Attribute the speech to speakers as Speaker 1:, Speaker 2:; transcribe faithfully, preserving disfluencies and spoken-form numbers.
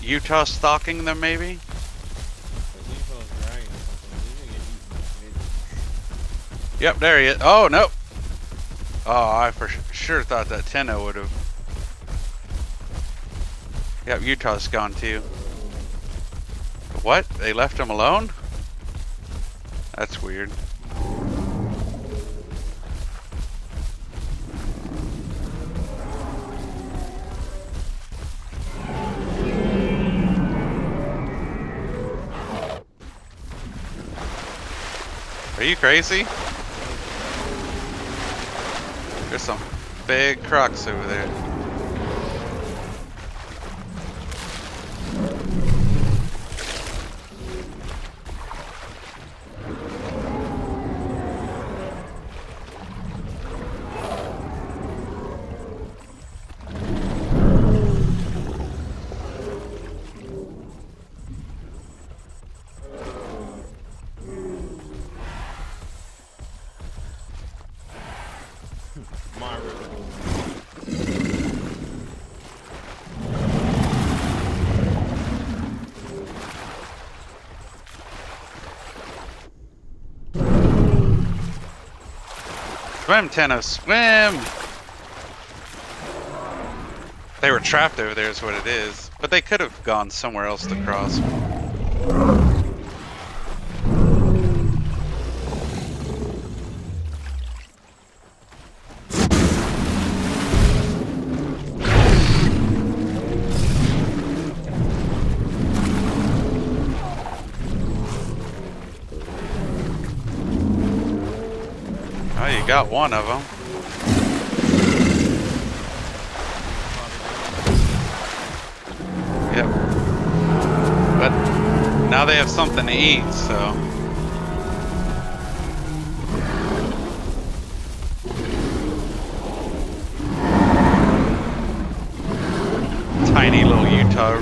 Speaker 1: Utah stalking them, maybe? Yep, there he is. Oh, no. Oh, I for sure thought that Tenno would have. Yep, Utah's gone too. What? They left him alone? That's weird. Are you crazy? There's some big crocs over there. Swim, Tenno, swim! They were trapped over there is what it is. But they could have gone somewhere else to cross. Oh, you got one of them. Yep. But now they have something to eat, so. Tiny little Utah